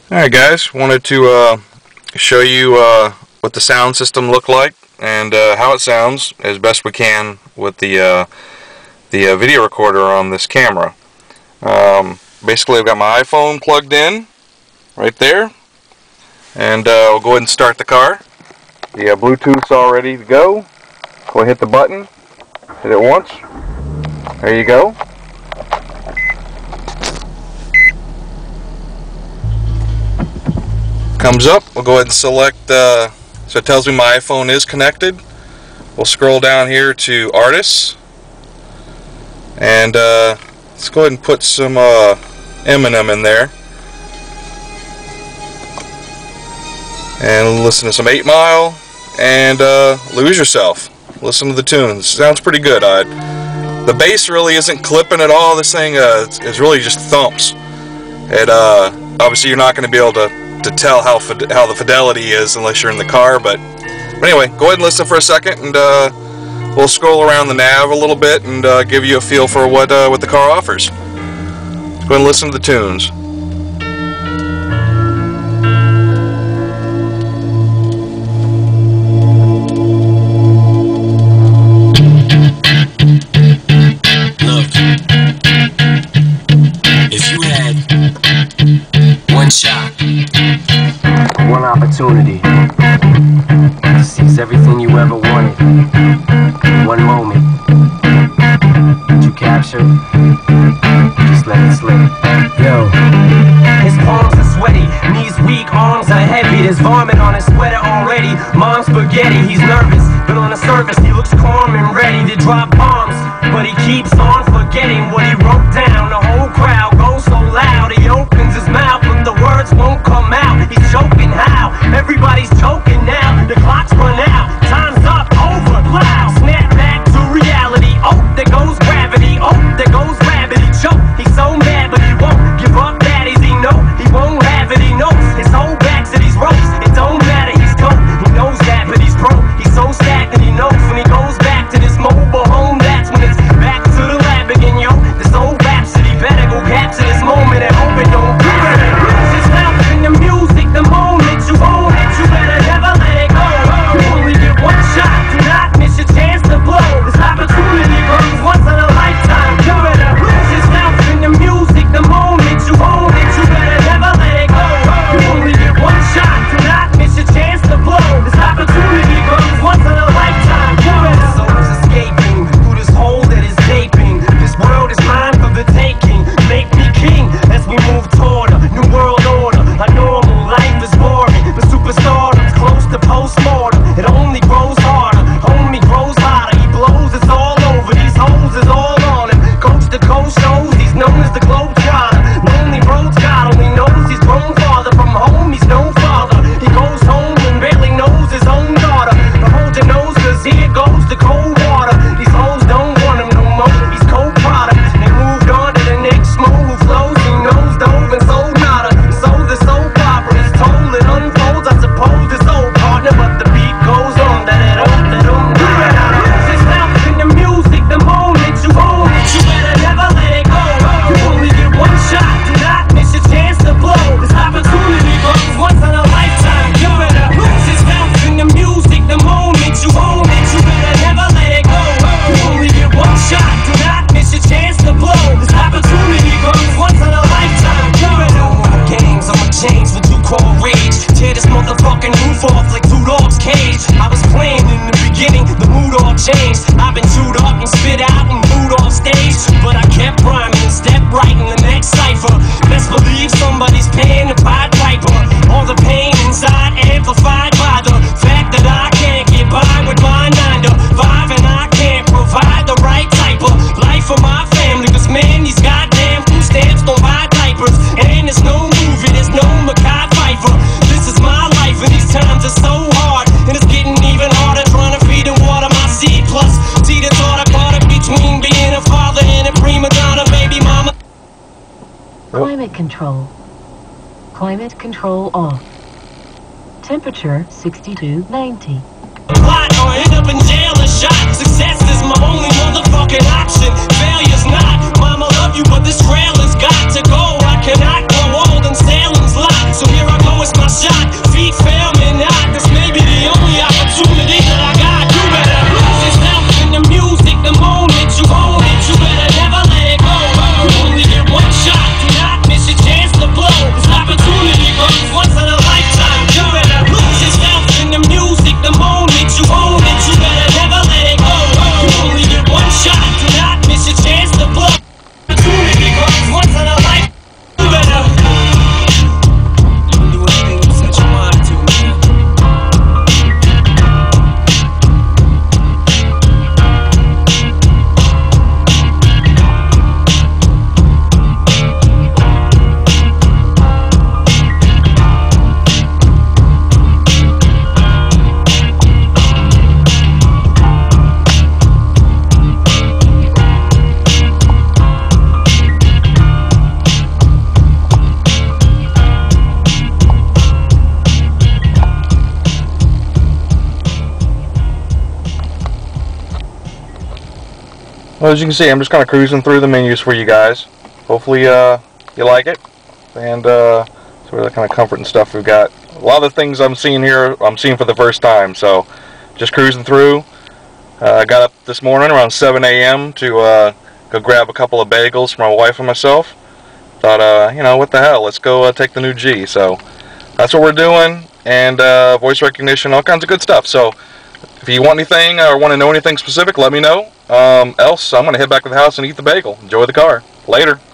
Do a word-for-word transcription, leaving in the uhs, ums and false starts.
Alright guys, wanted to uh, show you uh, what the sound system looked like and uh, how it sounds as best we can with the uh, the uh, video recorder on this camera. Um, basically I've got my iPhone plugged in right there, and uh, we'll go ahead and start the car. The uh, Bluetooth's all ready to go. Go ahead, hit the button, hit it once, there you go. Comes up, we'll go ahead and select, uh, so it tells me my iPhone is connected. We'll scroll down here to Artists, and uh, let's go ahead and put some uh, Eminem in there, and listen to some eight mile, and uh, Lose Yourself. Listen to the tunes. Sounds pretty good. Uh, the bass really isn't clipping at all. This thing uh, it's, it's really just thumps. It uh, obviously you're not going to be able to to tell how how the fidelity is unless you're in the car, but, but anyway, go ahead and listen for a second, and uh, we'll scroll around the nav a little bit and uh, give you a feel for what uh, what the car offers. Let's go ahead and listen to the tunes. Look, if you had one shot, one opportunity to seize everything you ever wanted, one moment that you captured, just let it slip. Yo, his palms are sweaty, knees weak, arms are heavy. There's vomit on his sweater already. Mom's spaghetti, he's nervous, but on the surface he looks calm and ready to drop bombs. But he keeps on forgetting what he wrote down. The whole crowd goes so loud, he opens his mouth, but the words won't come out. He's choking how? Everybody's choking now. The clock's run out, time's up, over, loud. Snap back to reality. Oh, there goes gravity. Oh, there goes rabbit. He choke. He's so mad, but he won't give up. That is, he know he won't have it. He knows his whole back to these ropes. It don't matter. He's dope. He knows that, but he's broke. He's so stagnant. He knows when he goes back to this mobile home. That's when it's back to the lab again, yo. This old rhapsody better go capture this moment and hope it don't be. Lose yourself in the music, the moment you own it, you better never let it go. You only get one shot, do not miss your chance to blow. This opportunity comes once in a lifetime. You better lose yourself in the music, the moment you own it, you better never let it go. You only get one shot, do not miss your chance to blow. This opportunity comes once in a lifetime. You better. Soul is escaping through this hole that is gaping. This world is mine for the taking. Make me king as we move toward a new world order. A normal life is boring, but superstardom's close to postmortem. It only grows harder, homie grows hotter. He blows, it's all over. These holes is all on him. Coast to coast shows, he's known as the Globetrotter. Lonely roads, God only knows he's grown farther from home. He's no father. He goes home and barely knows his own daughter. But hold your nose, cause here goes the cold water. These hoes don't want him no more. He's cold product. They moved on to the next mo who flows. He knows dove and sold nada. So the soap opera is told, it unfolds. I suppose this old partner, but the beat goes on. That it on, that on. You better lose yourself in the music, the moment you own it, you better never let it go. You only get one shot, do not miss your chance to blow. This opportunity comes once in a lifetime. You better lose yourself in the music, the moment you own it, you better never let it go. You only get one shot, do not miss your chance to blow. This opportunity comes once in a lifetime. You better know my games, I'ma change what you call rage. Tear this motherfucking roof off like two dogs' cage. I was playing in the beginning, the mood all changed. I've been chewed up and spit out and booed off stage, but I kept rhyming and stepped right in the next cipher. Best believe somebody's paying the Pied Piper. All the pain inside amplified by the fact that I can't get by with my nine to five, and I can't provide the right type of life for my family. Cause man, these goddamn food stamps don't buy diapers, and there's no movie, there's no Mackay Pfeiffer. This is my life, and these times are so hard, and it's getting even harder trying to feed and water my seed. Plus, see the thought I caught up between being a father and a prima donna baby mama. Climate control. Climate control off. Temperature sixty-two ninety. Plot or end up in jail or shot. Success is my only motherfucking option. Failure's not. Mama love you, but this trail has got to go. I cannot grow old in Salem's lot. So here Well, as you can see, I'm just kind of cruising through the menus for you guys. Hopefully uh, you like it. And uh, sort of the kind of comfort and stuff we've got. A lot of the things I'm seeing here, I'm seeing for the first time. So just cruising through. I uh, got up this morning around seven A M to uh, go grab a couple of bagels for my wife and myself. Thought, uh, you know, what the hell, let's go uh, take the new G. So that's what we're doing. And uh, voice recognition, all kinds of good stuff. So if you want anything or want to know anything specific, let me know. Um, else, I'm going to head back to the house and eat the bagel. Enjoy the car. Later.